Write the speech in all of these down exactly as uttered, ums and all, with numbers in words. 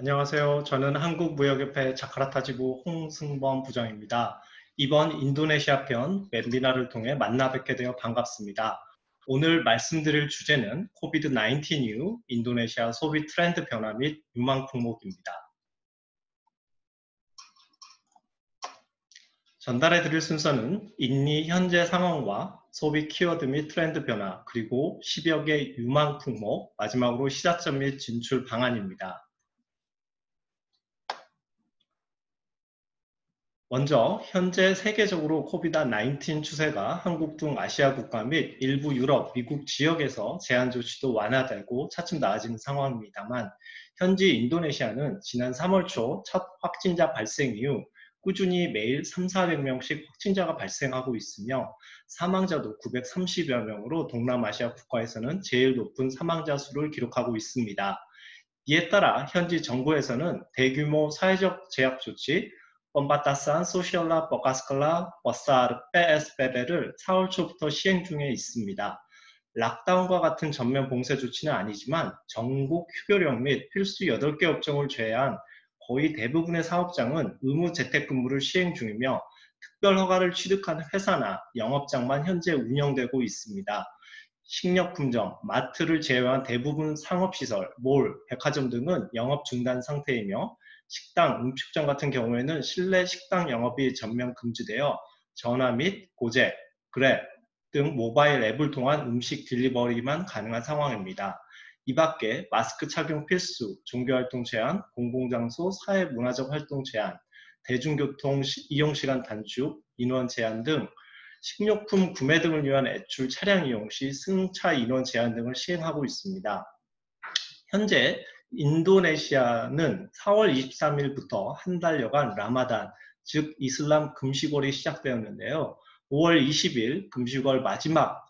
안녕하세요. 저는 한국무역협회 자카르타 지부 홍승범 부장입니다. 이번 인도네시아 편 웨비나를 통해 만나 뵙게 되어 반갑습니다. 오늘 말씀드릴 주제는 코비드 나인틴 이후 인도네시아 소비 트렌드 변화 및 유망 품목입니다. 전달해 드릴 순서는 인니 현재 상황과 소비 키워드 및 트렌드 변화, 그리고 십여 개 유망 품목, 마지막으로 시작점 및 진출 방안입니다. 먼저 현재 세계적으로 코비드 나인틴 추세가 한국 등 아시아 국가 및 일부 유럽, 미국 지역에서 제한 조치도 완화되고 차츰 나아지는 상황입니다만, 현지 인도네시아는 지난 삼월 초 첫 확진자 발생 이후 꾸준히 매일 삼사백 명씩 확진자가 발생하고 있으며, 사망자도 구백삼십여 명으로 동남아시아 국가에서는 제일 높은 사망자 수를 기록하고 있습니다. 이에 따라 현지 정부에서는 대규모 사회적 제약 조치 뻔바타산 소셜라 버가스칼라 버사르 페에스베베를 사월 초부터 시행 중에 있습니다. 락다운과 같은 전면 봉쇄 조치는 아니지만 전국 휴교령 및 필수 여덟 개 업종을 제외한 거의 대부분의 사업장은 의무 재택근무를 시행 중이며, 특별 허가를 취득한 회사나 영업장만 현재 운영되고 있습니다. 식료품점, 마트를 제외한 대부분 상업시설, 몰, 백화점 등은 영업 중단 상태이며, 식당, 음식점 같은 경우에는 실내 식당 영업이 전면 금지되어 전화 및 고제, 그랩 등 모바일 앱을 통한 음식 딜리버리만 가능한 상황입니다. 이 밖에 마스크 착용 필수, 종교활동 제한, 공공장소 사회문화적 활동 제한, 대중교통 이용시간 단축, 인원 제한 등 식료품 구매 등을 위한 애출 차량 이용 시 승차 인원 제한 등을 시행하고 있습니다. 현재 인도네시아는 사월 이십삼일부터 한 달여간 라마단, 즉 이슬람 금식월이 시작되었는데요. 오월 이십일 금식월 마지막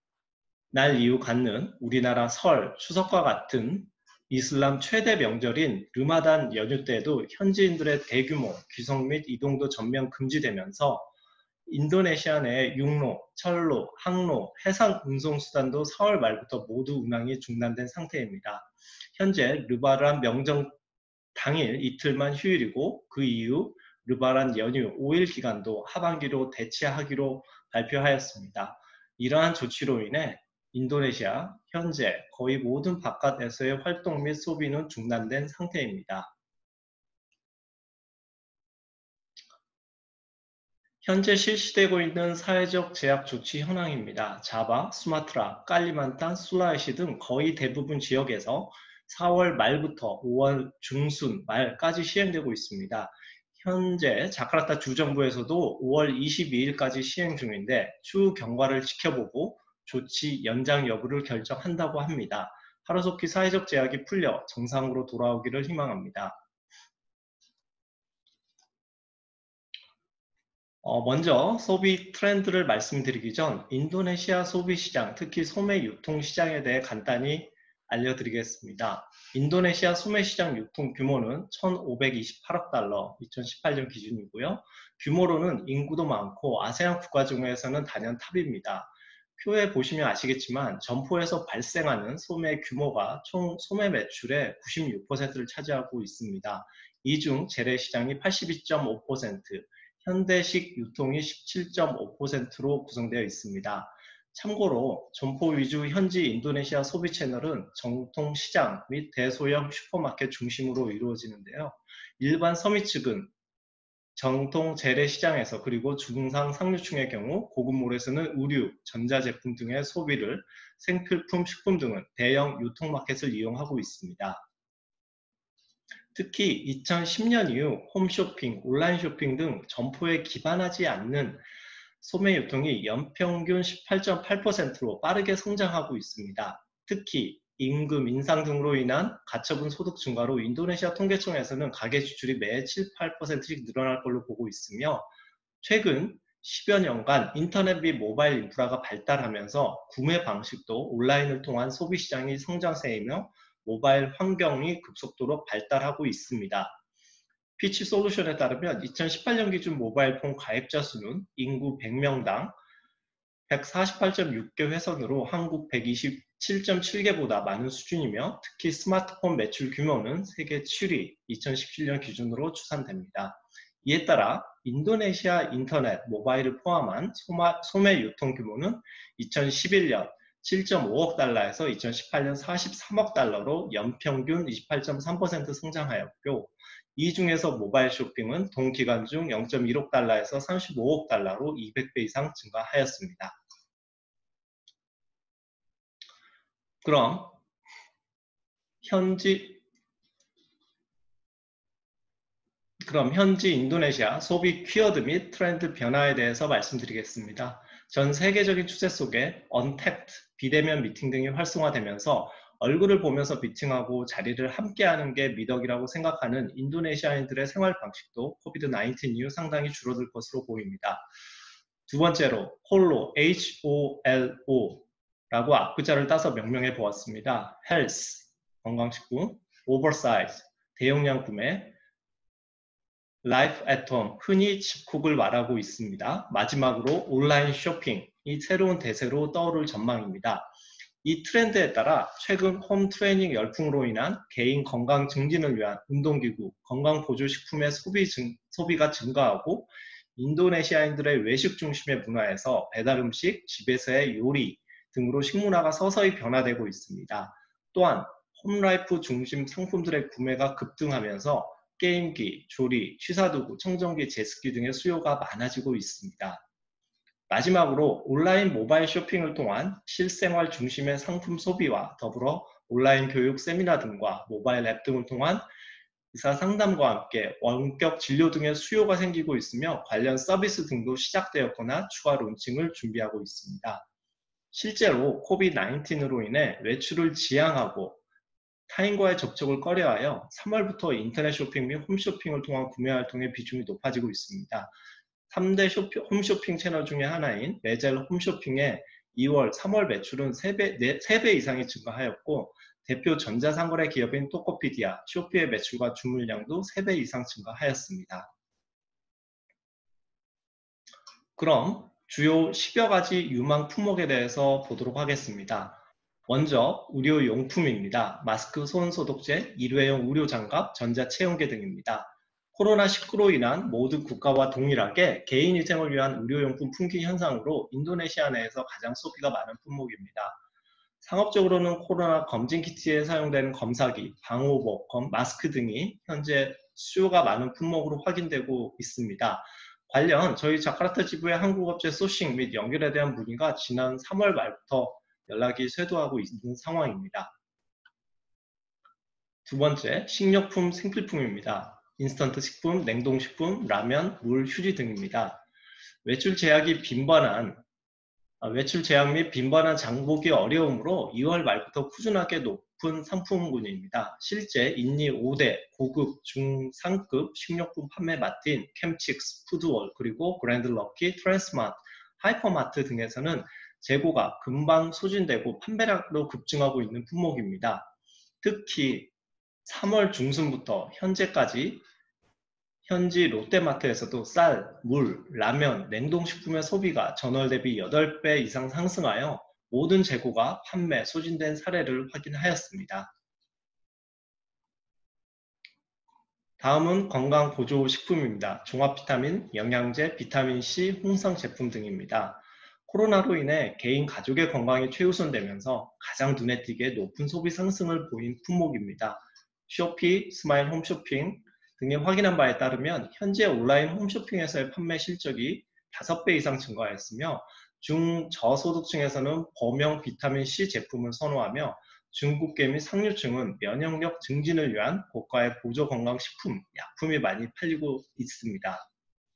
날 이후 갖는 우리나라 설, 추석과 같은 이슬람 최대 명절인 르마단 연휴 때에도 현지인들의 대규모 귀성 및 이동도 전면 금지되면서 인도네시아 내 육로, 철로, 항로, 해상 운송수단도 사월 말부터 모두 운항이 중단된 상태입니다. 현재 르바란 명절 당일 이틀만 휴일이고, 그 이후 르바란 연휴 오 일 기간도 하반기로 대체하기로 발표하였습니다. 이러한 조치로 인해 인도네시아 현재 거의 모든 바깥에서의 활동 및 소비는 중단된 상태입니다. 현재 실시되고 있는 사회적 제약 조치 현황입니다. 자바, 수마트라, 깔리만탄, 술라웨시 등 거의 대부분 지역에서 사월 말부터 오월 중순 말까지 시행되고 있습니다. 현재 자카르타 주정부에서도 오월 이십이일까지 시행 중인데, 추후 경과를 지켜보고 조치 연장 여부를 결정한다고 합니다. 하루속히 사회적 제약이 풀려 정상으로 돌아오기를 희망합니다. 어, 먼저 소비 트렌드를 말씀드리기 전 인도네시아 소비 시장, 특히 소매 유통 시장에 대해 간단히 알려드리겠습니다. 인도네시아 소매 시장 유통 규모는 천오백이십팔억 달러, 이천십팔년 기준이고요. 규모로는 인구도 많고 아세안 국가 중에서는 단연 탑입니다. 표에 보시면 아시겠지만 점포에서 발생하는 소매 규모가 총 소매 매출의 구십육 퍼센트를 차지하고 있습니다. 이 중 재래시장이 팔십이 점 오 퍼센트, 현대식 유통이 십칠 점 오 퍼센트로 구성되어 있습니다. 참고로 점포 위주 현지 인도네시아 소비 채널은 정통 시장 및 대소형 슈퍼마켓 중심으로 이루어지는데요. 일반 서민 측은 정통 재래시장에서, 그리고 중상 상류층의 경우 고급몰에서는 의류, 전자제품 등의 소비를, 생필품, 식품 등은 대형 유통마켓을 이용하고 있습니다. 특히 이천십년 이후 홈쇼핑, 온라인 쇼핑 등 점포에 기반하지 않는 소매 유통이 연평균 십팔 점 팔 퍼센트로 빠르게 성장하고 있습니다. 특히 임금 인상 등으로 인한 가처분 소득 증가로 인도네시아 통계청에서는 가계 지출이 매 칠, 팔 퍼센트씩 늘어날 걸로 보고 있으며, 최근 십여 년간 인터넷 및 모바일 인프라가 발달하면서 구매 방식도 온라인을 통한 소비 시장이 성장세이며 모바일 환경이 급속도로 발달하고 있습니다. 피치 솔루션에 따르면 이천십팔년 기준 모바일 폰 가입자 수는 인구 백 명당 백사십팔 점 육 개 회선으로 한국 백이십칠 칠 점 칠 개보다 많은 수준이며 특히 스마트폰 매출 규모는 세계 칠 위, 이천십칠 년 기준으로 추산됩니다. 이에 따라 인도네시아 인터넷, 모바일을 포함한 소마, 소매 유통 규모는 이천십일 년 칠 점 오억 달러에서 이천십팔 년 사십삼억 달러로 연평균 이십팔 점 삼 퍼센트 성장하였고, 이 중에서 모바일 쇼핑은 동기간 중 영 점 일억 달러에서 삼십오억 달러로 이백 배 이상 증가하였습니다. 그럼 현지 그럼 현지 인도네시아 소비 키워드 및 트렌드 변화에 대해서 말씀드리겠습니다. 전 세계적인 추세 속에 언택트, 비대면 미팅 등이 활성화되면서 얼굴을 보면서 미팅하고 자리를 함께하는 게 미덕이라고 생각하는 인도네시아인들의 생활 방식도 코비드 나인틴 이후 상당히 줄어들 것으로 보입니다. 두 번째로 홀로, 에이치 오 엘 오 라고 앞글자를 따서 명명해 보았습니다. 헬스, 건강식품, 오버사이즈, 대용량 구매, 라이프 앳 홈, 흔히 집콕을 말하고 있습니다. 마지막으로 온라인 쇼핑, 이 새로운 대세로 떠오를 전망입니다. 이 트렌드에 따라 최근 홈 트레이닝 열풍으로 인한 개인 건강 증진을 위한 운동기구, 건강보조식품의 소비 증, 소비가 증가하고 인도네시아인들의 외식 중심의 문화에서 배달음식, 집에서의 요리 등으로 식문화가 서서히 변화되고 있습니다. 또한 홈라이프 중심 상품들의 구매가 급등하면서 게임기, 조리, 취사도구, 청정기, 제습기 등의 수요가 많아지고 있습니다. 마지막으로 온라인 모바일 쇼핑을 통한 실생활 중심의 상품 소비와 더불어 온라인 교육 세미나 등과 모바일 앱 등을 통한 의사 상담과 함께 원격 진료 등의 수요가 생기고 있으며 관련 서비스 등도 시작되었거나 추가 론칭을 준비하고 있습니다. 실제로 코비드 나인틴으로 인해 외출을 지양하고 타인과의 접촉을 꺼려하여 삼월부터 인터넷 쇼핑 및 홈쇼핑을 통한 구매 활동의 비중이 높아지고 있습니다. 삼 대 쇼핑, 홈쇼핑 채널 중에 하나인 레젤 홈쇼핑의 이월, 삼월 매출은 세 배, 세 배 이상이 증가하였고 대표 전자상거래 기업인 토코피디아, 쇼피의 매출과 주문량도 세 배 이상 증가하였습니다. 그럼 주요 십여 가지 유망 품목에 대해서 보도록 하겠습니다. 먼저 의료용품입니다. 마스크, 손소독제, 일회용 의료장갑, 전자체온계 등입니다. 코로나 십구로 인한 모든 국가와 동일하게 개인위생을 위한 의료용품 품귀 현상으로 인도네시아 내에서 가장 소비가 많은 품목입니다. 상업적으로는 코로나 검진키트에 사용되는 검사기, 방호복, 마스크 등이 현재 수요가 많은 품목으로 확인되고 있습니다. 관련 저희 자카르타 지부의 한국업체 소싱 및 연결에 대한 문의가 지난 삼월 말부터 연락이 쇄도하고 있는 상황입니다. 두 번째, 식료품, 생필품입니다. 인스턴트 식품, 냉동식품, 라면, 물, 휴지 등입니다. 외출 제약이 빈번한 외출 제약 및 빈번한 장보기 어려움으로 이월 말부터 꾸준하게 높은 상품군입니다. 실제 인니 오 대 고급, 중상급 식료품 판매 마트인 캠칙스, 푸드월, 그리고 그랜드럭키, 트랜스마트, 하이퍼마트 등에서는 재고가 금방 소진되고 판매량도 급증하고 있는 품목입니다. 특히 삼월 중순부터 현재까지 현지 롯데마트에서도 쌀, 물, 라면, 냉동식품의 소비가 전월 대비 여덟 배 이상 상승하여 모든 재고가 판매, 소진된 사례를 확인하였습니다. 다음은 건강보조식품입니다. 종합비타민, 영양제, 비타민C, 홍삼 제품 등입니다. 코로나로 인해 개인 가족의 건강이 최우선되면서 가장 눈에 띄게 높은 소비 상승을 보인 품목입니다. 쇼피, 스마일 홈쇼핑 등이 확인한 바에 따르면 현재 온라인 홈쇼핑에서의 판매 실적이 다섯 배 이상 증가하였으며 중저소득층에서는 범용 비타민C 제품을 선호하며 중국계 및 상류층은 면역력 증진을 위한 고가의 보조건강식품, 약품이 많이 팔리고 있습니다.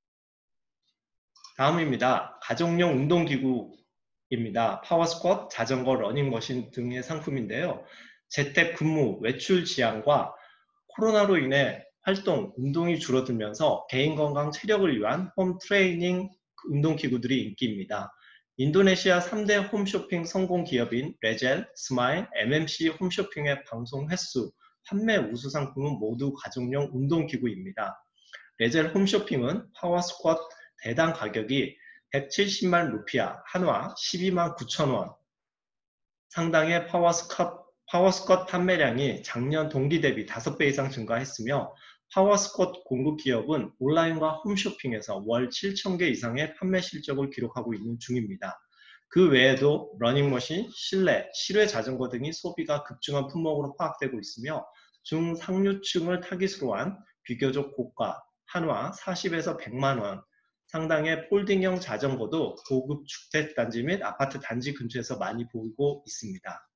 다음입니다. 가정용 운동기구입니다. 파워스쿼트, 자전거, 러닝머신 등의 상품인데요. 재택근무, 외출 지양과 코로나로 인해 활동, 운동이 줄어들면서 개인건강 체력을 위한 홈 트레이닝 운동기구들이 인기입니다. 인도네시아 삼 대 홈쇼핑 성공 기업인 레젤, 스마일, 엠엠씨 홈쇼핑의 방송 횟수, 판매 우수 상품은 모두 가정용 운동기구입니다. 레젤 홈쇼핑은 파워스쿼트 대당 가격이 백칠십만 루피아, 한화 십이만 구천 원, 상당의 파워스컷, 파워스컷 판매량이 작년 동기 대비 다섯 배 이상 증가했으며 파워스컷 공급 기업은 온라인과 홈쇼핑에서 월 칠천 개 이상의 판매 실적을 기록하고 있는 중입니다. 그 외에도 러닝머신, 실내, 실외 자전거 등이 소비가 급증한 품목으로 파악되고 있으며 중상류층을 타깃으로 한 비교적 고가, 한화 사십에서 백만 원 상당의 폴딩형 자전거도 고급 주택단지 및 아파트 단지 근처에서 많이 보이고 있습니다.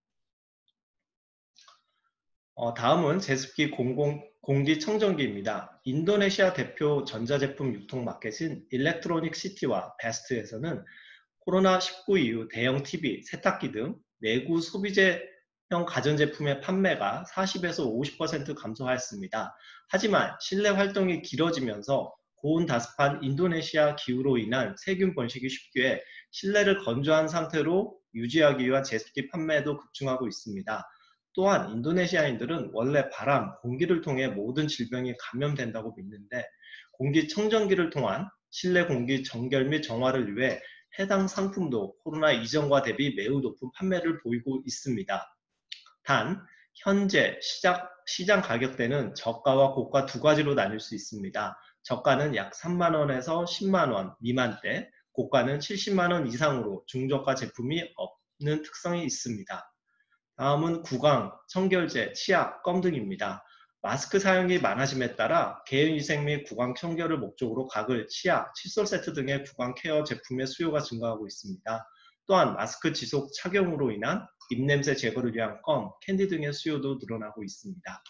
어, 다음은 제습기 공공, 공기청정기입니다. 인도네시아 대표 전자제품 유통 마켓인 일렉트로닉 시티와 베스트에서는 코로나 십구 이후 대형 티비, 세탁기 등 내구 소비재형 가전제품의 판매가 사십에서 오십 퍼센트 감소하였습니다. 하지만 실내 활동이 길어지면서 고온 다습한 인도네시아 기후로 인한 세균 번식이 쉽게 실내를 건조한 상태로 유지하기 위한 제습기 판매도 급증하고 있습니다. 또한 인도네시아인들은 원래 바람, 공기를 통해 모든 질병이 감염된다고 믿는데 공기청정기를 통한 실내 공기 정결 및 정화를 위해 해당 상품도 코로나 이전과 대비 매우 높은 판매를 보이고 있습니다. 단 현재 시작, 시장 가격대는 저가와 고가 두 가지로 나뉠 수 있습니다. 저가는 약 삼만 원에서 십만 원 미만대, 고가는 칠십만 원 이상으로 중저가 제품이 없는 특성이 있습니다. 다음은 구강, 청결제, 치약, 껌 등입니다. 마스크 사용이 많아짐에 따라 개인위생 및 구강 청결을 목적으로 가글, 치약, 칫솔 세트 등의 구강 케어 제품의 수요가 증가하고 있습니다. 또한 마스크 지속 착용으로 인한 입냄새 제거를 위한 껌, 캔디 등의 수요도 늘어나고 있습니다.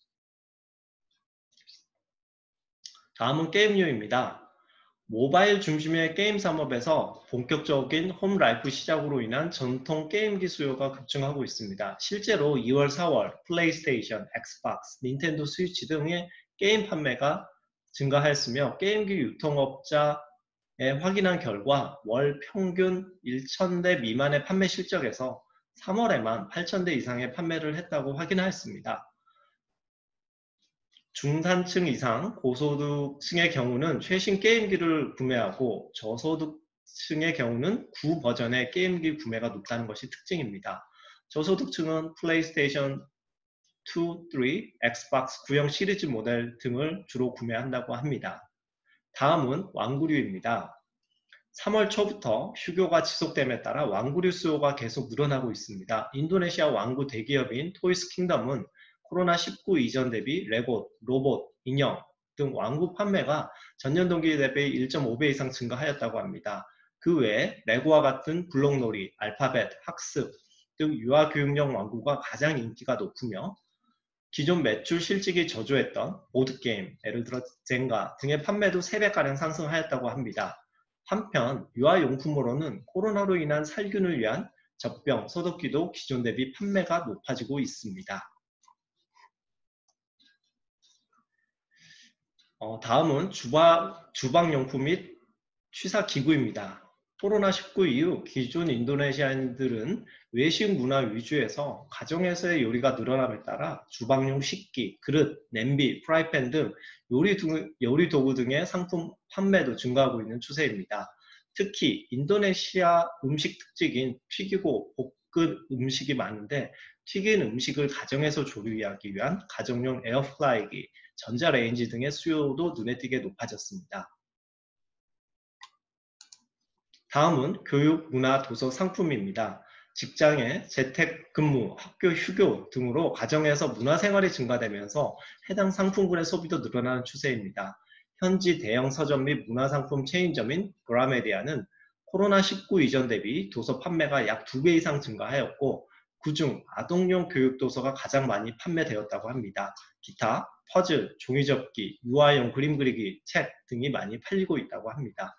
다음은 게임류입니다. 모바일 중심의 게임 산업에서 본격적인 홈라이프 시작으로 인한 전통 게임기 수요가 급증하고 있습니다. 실제로 이월, 사월 플레이스테이션, 엑스박스, 닌텐도 스위치 등의 게임 판매가 증가하였으며 게임기 유통업자에 확인한 결과 월 평균 천 대 미만의 판매 실적에서 삼월에만 팔천 대 이상의 판매를 했다고 확인하였습니다. 중산층 이상 고소득층의 경우는 최신 게임기를 구매하고 저소득층의 경우는 구 버전의 게임기 구매가 높다는 것이 특징입니다. 저소득층은 플레이스테이션 이, 삼, 엑스박스 구형 시리즈 모델 등을 주로 구매한다고 합니다. 다음은 완구류입니다. 삼월 초부터 휴교가 지속됨에 따라 완구류 수요가 계속 늘어나고 있습니다. 인도네시아 완구 대기업인 토이스 킹덤은 코로나 십구 이전 대비 레고, 로봇, 인형 등 완구 판매가 전년 동기 대비 일 점 오 배 이상 증가하였다고 합니다. 그 외에 레고와 같은 블록놀이, 알파벳, 학습 등 유아교육용 완구가 가장 인기가 높으며 기존 매출 실직이 저조했던 보드게임, 예를 들어 젠가 등의 판매도 세 배가량 상승하였다고 합니다. 한편 유아용품으로는 코로나로 인한 살균을 위한 젖병, 소독기도 기존 대비 판매가 높아지고 있습니다. 어, 다음은 주방, 주방용품 및 취사기구입니다. 코로나 십구 이후 기존 인도네시아인들은 외식 문화 위주에서 가정에서의 요리가 늘어남에 따라 주방용 식기, 그릇, 냄비, 프라이팬 등 요리, 등, 요리 도구 등의 상품 판매도 증가하고 있는 추세입니다. 특히 인도네시아 음식 특징인 튀기고 볶은 음식이 많은데 튀긴 음식을 가정에서 조리하기 위한 가정용 에어프라이기, 전자레인지 등의 수요도 눈에 띄게 높아졌습니다. 다음은 교육, 문화, 도서 상품입니다. 직장의 재택근무, 학교 휴교 등으로 가정에서 문화생활이 증가되면서 해당 상품군의 소비도 늘어나는 추세입니다. 현지 대형 서점 및 문화상품 체인점인 그라메디아는 코로나 십구 이전 대비 도서 판매가 약 두 배 이상 증가하였고 그중 아동용 교육도서가 가장 많이 판매되었다고 합니다. 기타, 퍼즐, 종이접기, 유아용 그림 그리기, 책 등이 많이 팔리고 있다고 합니다.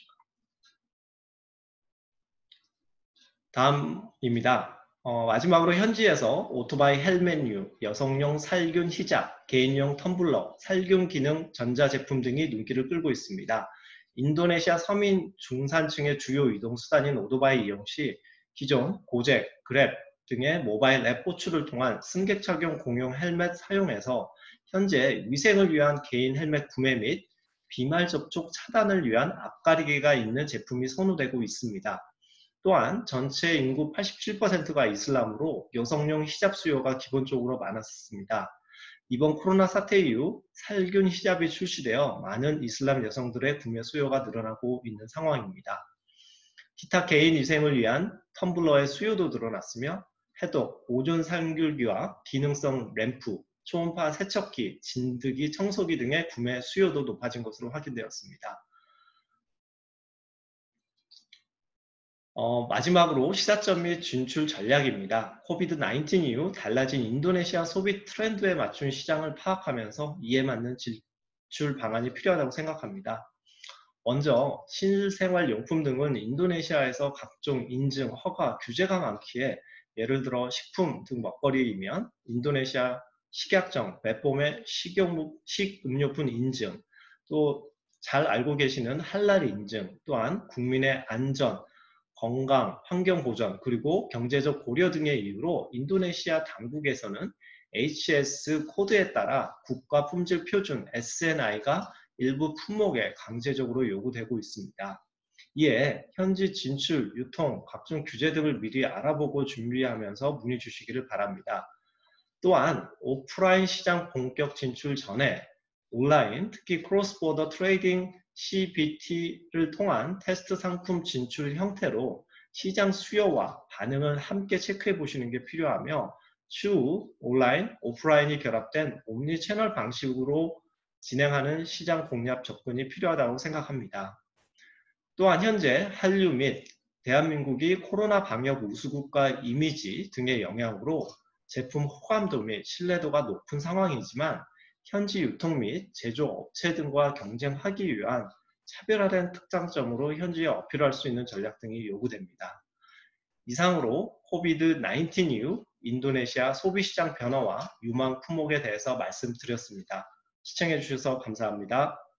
다음입니다. 어, 마지막으로 현지에서 오토바이 헬멧류, 여성용 살균 히잡, 개인용 텀블러, 살균 기능 전자제품 등이 눈길을 끌고 있습니다. 인도네시아 서민 중산층의 주요 이동 수단인 오토바이 이용 시 기존 고잭, 그랩 등의 모바일 앱 호출을 통한 승객 착용 공용 헬멧 사용에서 현재 위생을 위한 개인 헬멧 구매 및 비말 접촉 차단을 위한 앞가리개가 있는 제품이 선호되고 있습니다. 또한 전체 인구 팔십칠 퍼센트가 이슬람으로 여성용 히잡 수요가 기본적으로 많았습니다. 이번 코로나 사태 이후 살균 히잡이 출시되어 많은 이슬람 여성들의 구매 수요가 늘어나고 있는 상황입니다. 기타 개인 위생을 위한 텀블러의 수요도 늘어났으며 해독, 오존 살균기와 기능성 램프, 초음파 세척기, 진드기 청소기 등의 구매 수요도 높아진 것으로 확인되었습니다. 어, 마지막으로 시사점 및 진출 전략입니다. 코비드 나인틴 이후 달라진 인도네시아 소비 트렌드에 맞춘 시장을 파악하면서 이에 맞는 진출 방안이 필요하다고 생각합니다. 먼저 신생활용품 등은 인도네시아에서 각종 인증, 허가, 규제가 많기에 예를 들어 식품 등 먹거리이면 인도네시아 식약청, 맵봄의 식용, 식음료품 인증, 또 잘 알고 계시는 할랄 인증, 또한 국민의 안전, 건강, 환경 보전, 그리고 경제적 고려 등의 이유로 인도네시아 당국에서는 에이치 에스 코드에 따라 국가 품질 표준 에스엔아이가 일부 품목에 강제적으로 요구되고 있습니다. 이에 현지 진출, 유통, 각종 규제 등을 미리 알아보고 준비하면서 문의 주시기를 바랍니다. 또한 오프라인 시장 본격 진출 전에 온라인, 특히 크로스보더 트레이딩 씨비티를 통한 테스트 상품 진출 형태로 시장 수요와 반응을 함께 체크해 보시는 게 필요하며 추후 온라인, 오프라인이 결합된 옴니 채널 방식으로 진행하는 시장 공략 접근이 필요하다고 생각합니다. 또한 현재 한류 및 대한민국이 코로나 방역 우수국가 이미지 등의 영향으로 제품 호감도 및 신뢰도가 높은 상황이지만 현지 유통 및 제조업체 등과 경쟁하기 위한 차별화된 특장점으로 현지에 어필할 수 있는 전략 등이 요구됩니다. 이상으로 코비드 나인틴 이후 인도네시아 소비시장 변화와 유망 품목에 대해서 말씀드렸습니다. 시청해 주셔서 감사합니다.